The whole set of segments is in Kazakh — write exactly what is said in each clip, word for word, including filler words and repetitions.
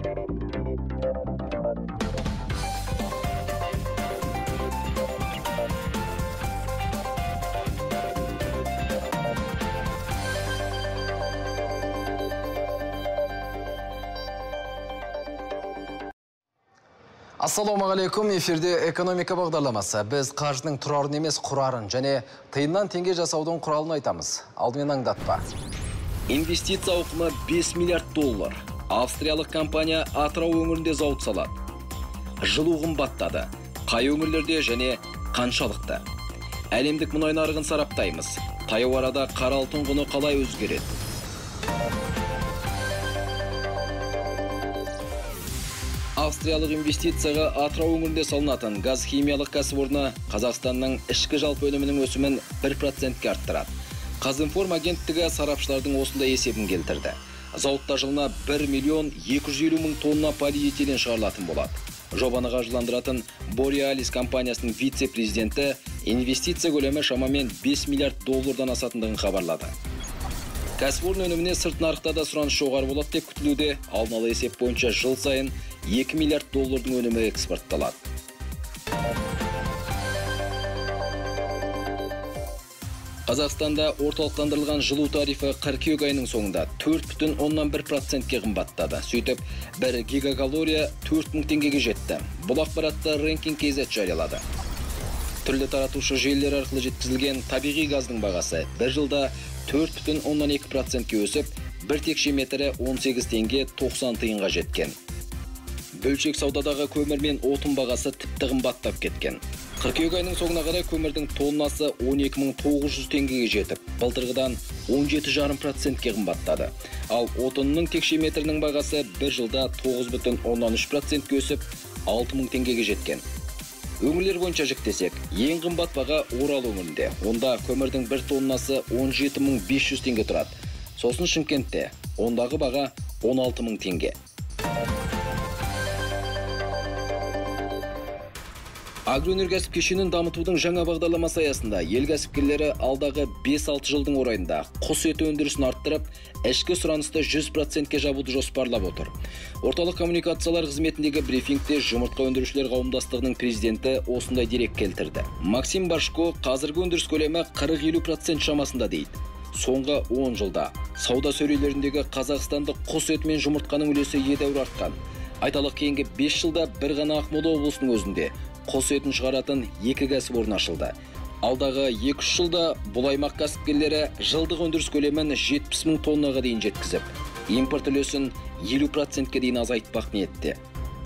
Ассалаумағалейкум, эфирде экономика бағдарламасы. Біз қаржының тұрарын емес құрарын және тиыннан теңге жасаудың құралын айтамыз. Алдымен аңдатпа. Инвестиция ауқымы бес миллиард доллар. Австриялық компания Атырау өңірінде зауыт салады. Жылу қымбаттады. Қай өңірлерде және қаншалықты? Әлемдік мұнай нарығын сараптаймыз. Таяу арада қара алтын құны қалай өзгереді? Австриялық инвестицияға Атырау өңірінде салынатын газ химиялық кәсіпорны Қазақстанның ішкі жалпы өнімінің өсімін бір процентке арттырады. Қазинформ агенттігі сарапшылардың осындай есебін келтірді. Зауытта жылына бір миллион екі жүз елу мың тонна полиэтилен шығарылатын болады. Жобаны қаржыландыратын Borealis компаниясының вице-президенті инвестиция көлемі шамамен бес миллиард доллардан асатындығын хабарлады. Кәсіпорын өніміне сырт нарықта да сұраныс жоғары болады деп күтілуде. Алдын ала есеп бойынша жыл сайын екі миллиард доллардың өнімі экспортталады. Қазақстанда орталықтандырылған жылу тарифі қыркүйек айының соңында төрт бүтін оннан бір процентке қымбаттады. Сөйтіп, бір гигакалория төрт мың теңгеге жетті. Бұл ақпаратты Ranking кей зет жариялады. Түрлі таратушы желілер арқылы жеткізілген табиғи газдың бағасы бір жылда төрт бүтін оннан екі процентке өсіп, бір текше метрі он сегіз теңге тоқсан тиынға жеткен. Бөлшек саудадағы көмір мен отын бағасы тіпті қымбаттап кеткен. Қыркүйек айының соңына қарай көмірдің тоннасы он екі мың тоғыз жүз теңгеге жетіп, былтырғыдан он жеті жарым процентке қымбаттады. Ал отынның текше метрінің бағасы бір жылда тоғыз бүтін оннан үш процентке өсіп, алты мың теңгеге жеткен. Өңірлер бойынша жіктесек, ең қымбат баға Орал өңірінде. Онда көмірдің бір тоннасы он жеті мың бес жүз теңге тұрады. Сосын Шымкентте, ондағы баға он алты мың теңге. Агроөнеркәсіп кешенін дамытудың жаңа бағдарламасы аясында ел кәсіпкерлері алдағы бес алты жылдың орайында құс еті өндірісін арттырып, ішкі сұранысты жүз процентке жабуды жоспарлап отыр. Орталық коммуникациялар қызметіндегі брифингте жұмыртқа өндірушілер қауымдастығының президенті осындай дерек келтірді. Максим Башко қазіргі өндіріс көлемі қырық елу процент шамасында дейді. Соңғы он жылда сауда сөрелеріндегі қазақстандық құс еті мен жұмыртқаның үлесі едәуір артқан. Айталық, кейінгі бес жылда бір ғана Ақмола облысының өзінде құс етін шығаратын екі кәсіпорын ашылды. Алдағы екі үш жылда бұл аймақ кәсіпкерлері жылдық өндіріс көлемін жетпіс мың тоннаға дейін жеткізіп, импорт үлесін елу процентке дейін азайтпақ ниетте.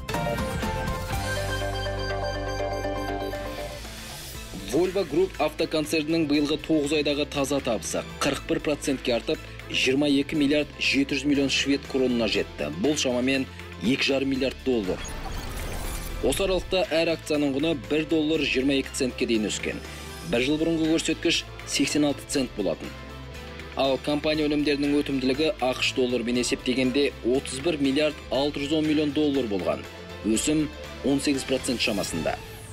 Volvo Group автоконцернінің биылғы тоғыз айдағы таза табысы қырық бір процентке артып, жиырма екі миллиард жеті жүз миллион швед кронына жетті. Бұл шамамен екі жарым миллиард доллар. Осы аралықта әр акцияның құны бір доллар жиырма екі центке дейін өскен. Бір жыл бұрынғы көрсеткіш сексен алты цент болатын. Ал компания өнімдерінің өтімділігі ақш долларымен есептегенде отыз бір миллиард алты жүз он миллион доллар болған. Өсім он сегіз процент шамасында.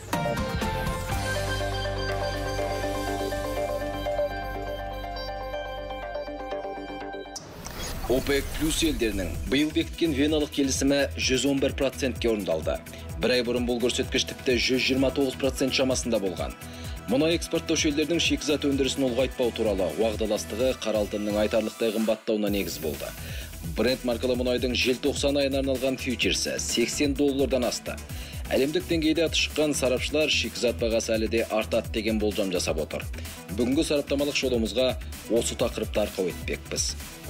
ОПЕК плюс елдерінің биыл бекіткен Веналық келісімі жүз он бір процентке орындалды. Бір ай бұрын бұл көрсеткіш тіпті жүз жиырма тоғыз процент шамасында болған. Мұнай экспорттаушы елдердің шикізат өндірісін ұлғайтпау туралы уағдаластығы қара алтынның айтарлықтай қымбаттауына негіз болды. Brent маркалы мұнайдың желтоқсан айына арналған фьючерсі сексен доллардан асты. Әлемдік деңгейде аты шыққан сарапшылар шикізат бағасы әлі де артады деген болжам жасап отыр. Бүгінгі сараптамалық шолуымызға осы тақырыпты арқау етпекпіз.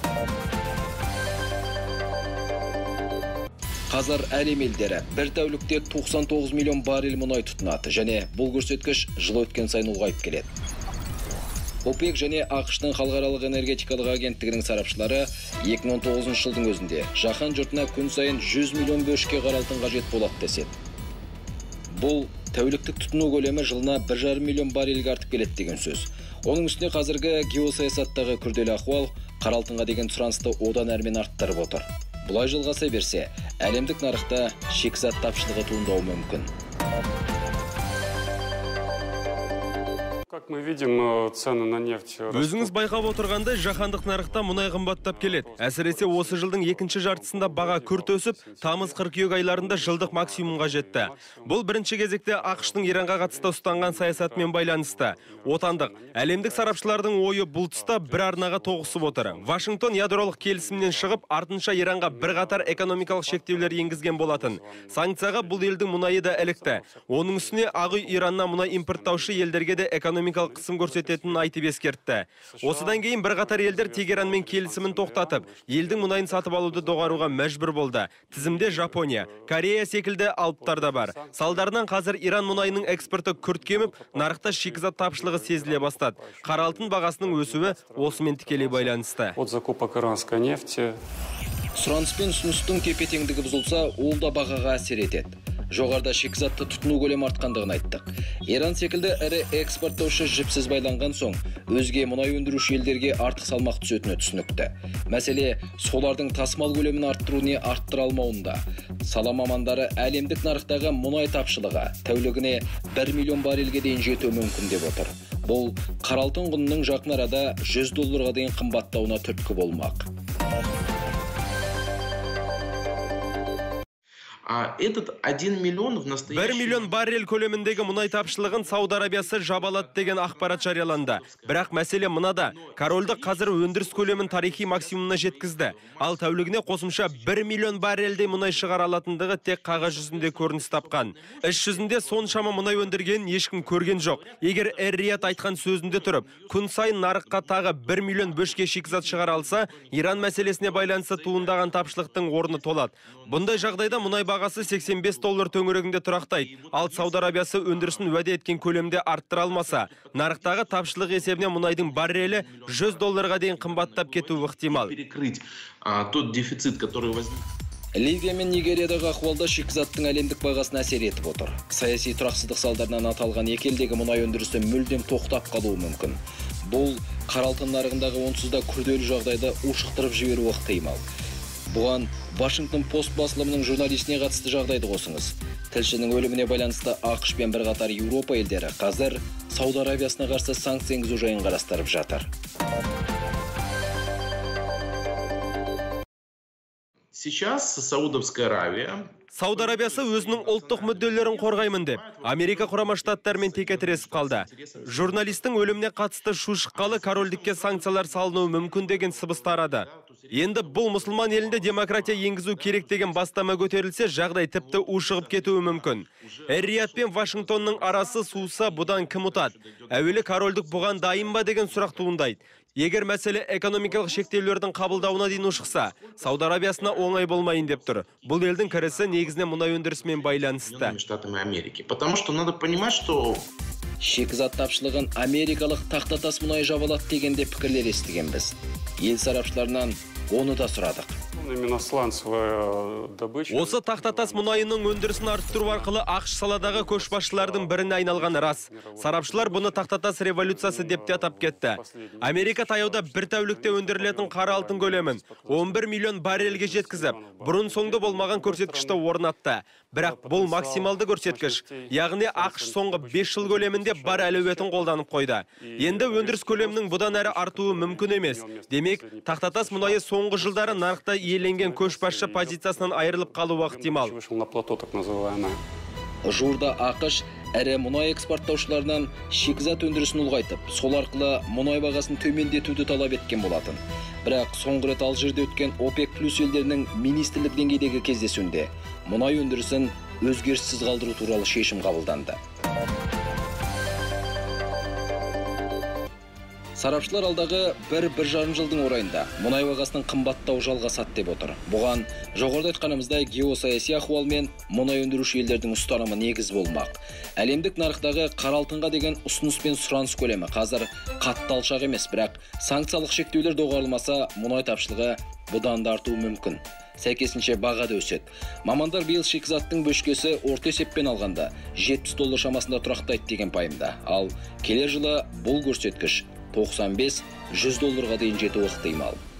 Қазір әлем елдері бір тәулікте тоқсан тоғыз миллион баррель мұнай тұтынады, және бұл көрсеткіш жыл өткен сайын ұлғайып келеді. ОПЕК және ақш-тың халықаралық энергетикалық агенттігінің сарапшылары екі мың он тоғызыншы жылдың өзінде жаһан жұртына күн сайын жүз миллион бөлшекке қара алтын қажет болады деседі. Бұл тәуліктік тұтыну көлемі жылына бір жарым миллион баррельге артып келеді деген сөз. Оның үстіне қазіргі геосаясаттағы күрделі ахуал қара алтынға деген сұранысты одан әрмен арттырып отыр. Бұлай жалғаса берсе, әлемдік нарықта шикізат тапшылығы туындауы мүмкін. Как мы видим, цены на нефть растут. Өзіңіз байқап отырғандай, жаһандық нарықта мұнай қымбаттап келеді. Әсіресе осы жылдың екінші жартысында баға күрт өсіп, тамыз-қыркүйек айларында жылдық максимумға жетті. Бұл бірінші кезекте ақш-тың Иранға қатысты ұстанған саясатымен байланысты. Отандық, әлемдік сарапшылардың ойы бұл тұста бір арнаға тоғысып отыр. Вашингтон ядролық келісімнен шығып, артынша Иранға бірқатар экономикалық шектеулер енгізген болатын. Санкцияға бұл елдің мұнайы да ілікті. Оның үстіне Ақ үй Ираннан мұнай импорттаушы елдерге де экономикалық қысым көрсететінін айтып ескертті. Осыдан кейін бірқатар елдер Тегеранмен келісімін тоқтатып, елдің мұнайын сатып алуды доғаруға мәжбүр болды. Тізімде Жапония, Корея секілді алыптар да бар. Салдарынан қазір Иран мұнайының экспорты күрт кеміп, нарықта шикізат тапшылығы сезіле бастады. Қара алтын бағасының өсуі осымен тікелей байланысты. От закупок иранской нефти. Сұраныс пен ұсыныстың тепе-теңдігі бұзылса, ол да бағаға әсер етеді. Жоғарыда шикізатты тұтыну көлемі артқандығын айттық. Иран секілді ірі экспорттаушы жіпсіз байланған соң, өзге мұнай өндіруші елдерге артық салмақ түсетіні түсінікті. Мәселе, солардың тасымал көлемін арттыру не арттыра алмауында. Сала мамандары әлемдік нарықтағы мұнай тапшылығы тәулігіне бір миллион баррельге дейін жетуі мүмкін деп отыр. Бұл қара алтын құнының жақын арада жүз долларға дейін қымбаттауына түрткі болмақ. бір миллион баррель көлеміндегі мұнай тапшылығын Сауд Арабиясы жабалады деген ақпарат жарияланды. Бірақ мәселе мынада, корольдік қазір өндіріс көлемін тарихи максимумына жеткізді. Ал тәулігіне қосымша бір миллион баррельдей мұнай шығара алатындығы тек қағаз жүзінде көрініс тапқан. Іс жүзінде соншама мұнай өндіргенін ешкім көрген жоқ. Егер Эр-Рияд айтқан сөзінде тұрып, күн сайын нарыққа тағы бір миллион бөшке шикізат шығара алса, Иран мәселесіне байланысты туындаған тапшылықтың орны толады. Бұндай жағдайда мұнай бағасы сексен бес доллар төңірегінде тұрақтайды. Ал Сауд Арабиясы өндірісін уәде еткен көлемде арттыра алмаса, нарықтағы тапшылық есебінен мұнайдың баррелі жүз долларға дейін қымбаттап кетуі ықтимал. Ливия мен Нигериядағы ахуалда шикізаттың әлемдік бағасына әсер етіп отыр. Саяси тұрақсыздық салдарынан аталған екі елдегі мұнай өндірісі мүлдем тоқтап қалуы мүмкін. Бұл қара алтын нарығындағы онсыз да күрделі жағдайды ушықтырып жіберуі ықтимал. Бұған Вашингтон пост басылымының журналистіне қатысты жағдайды қосыңыз. Тілшінің өліміне байланысты ақш пен бірқатар Еуропа елдері қазір Сауд Арабиясына қарсы санкция енгізу жайын қарастырып жатыр. Сейчас Саудовская Аравия Сауд Арабиясы өзінің ұлттық мүдделерін қорғаймын деп, Америка құрама штаттарымен текетіресіп қалды. Журналистің өліміне қатысты шу шыққалы корольдікке санкциялар салынуы мүмкін деген сыбыс тарады. Енді бұл мұсылман елінде демократия енгізу керек деген бастама көтерілсе, жағдай тіпті ушығып кетуі мүмкін. Эр-Рияд пен Вашингтонның арасы суыса, бұдан кім ұтады? Әуелі корольдік бұған дайын ба деген сұрақ туындайды. Егер мәселе экономикалық шектеулердің қабылдауына дейін ушықса, Сауд Арабиясына оңай болмайын деп тұр. Бұл елдің кірісі негізінен мұнай өндірісімен байланысты. Потому что надо понимать, что шикізат тапшылығын америкалық тақтатас мұнай жабалады дегенде пікірлер естігенбіз. Ел сарапшыларынан оны да сұрадық. Осы тақтатас мұнайының өндірісін арттыру арқылы ақш саладағы көшбасшылардың біріне айналған рас. Сарапшылар бұны тақтатас революциясы деп те атап кетті. Америка таяуда бір тәулікте өндірілетін қара алтын көлемін он бір миллион баррельге жеткізіп, бұрын соңды болмаған көрсеткішті орнатты. Бірақ бұл максималды көрсеткіш, яғни ақш соңғы бес жыл көлемінде бар әлеуетін қолданып қойды. Енді өндіріс көлемінің бұдан әрі артуы мүмкін емес. Демек, тақтатас мұнайы соңғы жылдары нарықта иеленген көшбасшы позициясынан айырылып қалуы ықтимал. Жуырда ақш әрі мұнай экспорттаушыларынан шикізат өндірісін ұлғайтып, сол арқылы мұнай бағасын төмендетуді талап еткен болатын. Бірақ соңғы рет Алжирде өткен ОПЕК плюс елдерінің министрлік деңгейдегі кездесуінде мұнай өндірісін өзгеріссіз қалдыру туралы шешім қабылданды. Сарапшылар алдағы бір-бір жарым жылдың орайында мұнай бағасының қымбаттауы жалғасады деп отыр. Бұған жоғарыда айтқанымыздай геосаяси ахуал мен мұнай өндіруші елдердің ұстанымы негіз болмақ. Әлемдік нарықтағы қара алтынға деген ұсыныс пен сұраныс көлемі қазір қатты алшақ емес, бірақ санкциялық шектеулер доғарылмаса, мұнай тапшылығы бұдан да артуы мүмкін. Сәйкесінше баға да өседі. Мамандар биыл шикізаттың бөшкесі орта есеппен алғанда жетпіс доллар шамасында тұрақтайды деген пайымда. Ал келер жылы бұл көрсеткіш тоқсан бес жүз долларға дейін жетуі ықтимал.